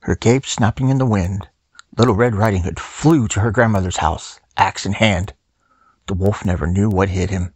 Her cape snapping in the wind, Little Red Riding Hood flew to her grandmother's house, axe in hand. The wolf never knew what hit him.